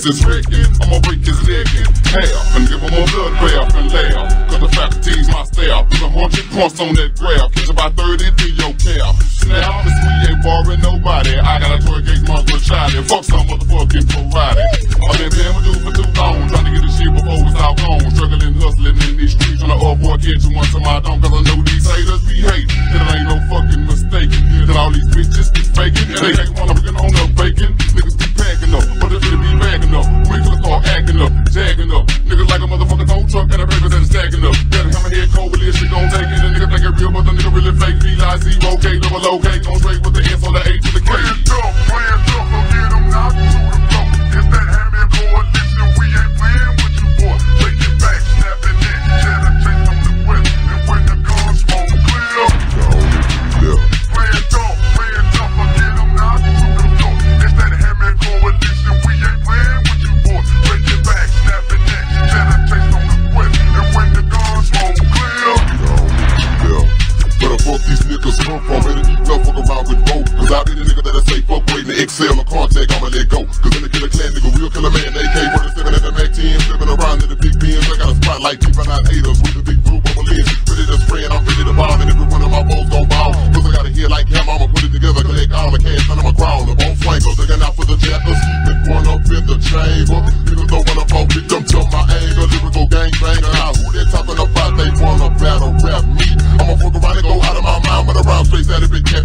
is wrecking, I'ma break his leg in half and give him a blood bath and laugh. Cause the faculty's my staff. Put 100 points on that graph. Catch about 30 to your calf. Snap, cause we ain't borrowing nobody. I got a toy gate monster shotty. Fuck some motherfucking Ferrari. I've been playing with dudes for too long, trying to get this shit before it's all gone. Struggling, hustling in these streets, trying to avoid catching one to my dome. Cause I know these haters be hating, and it ain't no fucking mistake. And all these bitches be faking, and they ain't wanna working on the bacon. Niggas be packing up, but the shit be bagging up. Wait till it start acting up, jagging up. Niggas like a motherfucking tow truck and the papers that is stacking up. Got a hammerhead cold, but this shit gon' take it. The nigga think it real, but the nigga really fake. B-I-C-O-K, double O-K, gon' straight with the S on the A to the K. Play it tough, go get them knocked to the floor. It's that Hammer Coalition, we ain't playing with you, boy. Take it back, snap the neck, cheddar chase on the west. And when the guns smoke clear, play it tough, go get them knocked to the floor. It's that Hammer Coalition, we ain't playing with you, boy. Take it back, snap the neck, cheddar chase on the west. And when the guns smoke clear, where the fuck these niggas come from, man? Don't fuck around with both. Cause I be the nigga that'll say fuck waiting to excel or contact, I'ma let go. Cause in the killer clan, nigga, real killer man. AK-47 and the Mac 10, flipping around in the big Benz. I got a spotlight, keeping out haters with the big blue bubble lens. Ready to spray and I'm ready to bomb, and every one of my balls gon' ball. Cause I got a head like him, I'ma put it together, collect all the cash under my crown. The bone flankers, looking out for the jackers. Been one up in the chamber. Niggas don't wanna fall victim to my anger. Lyrical gangbanger. Now who they talking about? They wanna battle rap me. I'ma fuck around and go out of my mind with a round space at a big